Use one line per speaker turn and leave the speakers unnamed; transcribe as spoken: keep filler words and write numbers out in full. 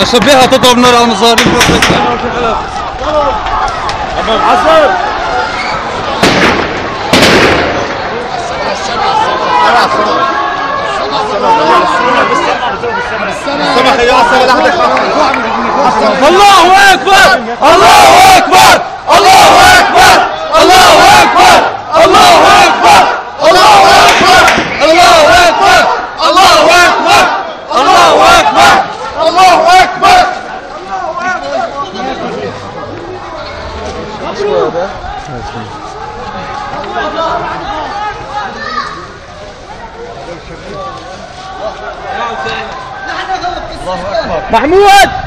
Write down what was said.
اشبيها تضرب نار على المصاري.
عصر السمح يا عصر لحدك.
الله اكبر الله اكبر الله اكبر الله اكبر الله اكبر الله اكبر الله اكبر الله اكبر الله اكبر الله اكبر.
محمود